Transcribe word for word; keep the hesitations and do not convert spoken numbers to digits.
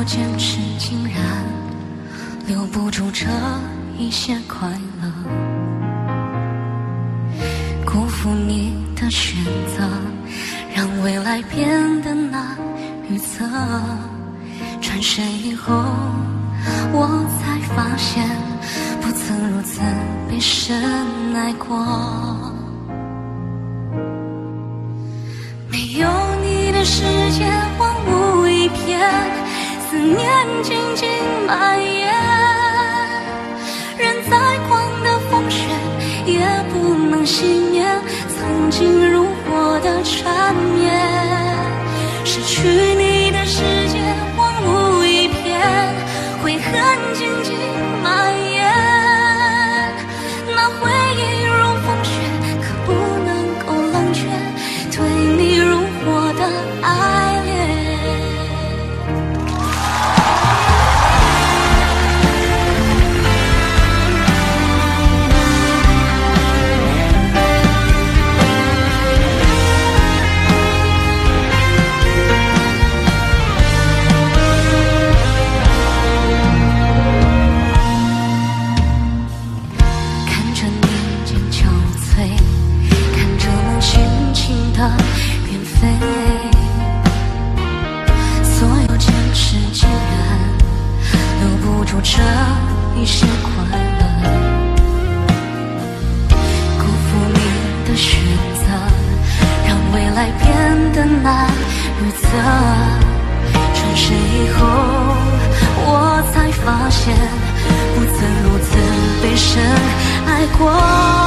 有坚持竟然留不住这一些快乐，辜负你的选择，让未来变得难预测。转身以后，我才发现不曾如此被深爱过。没有你的世界荒芜一片，思念静静蔓延，人再狂的风雪也不能熄灭曾经如火的缠绵。失去你的世界荒芜一片，悔恨静静蔓延，那回忆如风雪，可不能够冷却对你如火的爱恋。变飞，所有坚持竟然留不住这一些快乐，辜负你的选择，让未来变得难预测。转身以后，我才发现不曾如此被深爱过。